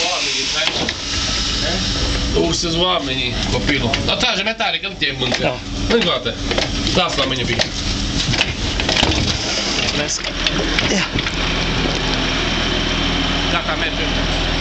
oamenii, înțelegi? Urse-s oamenii, copilul. Dar trage mai tare, că nu te mâncă. Da. Încă o dată. Lasă la mine bine. Mulțumesc. Gata, mergem.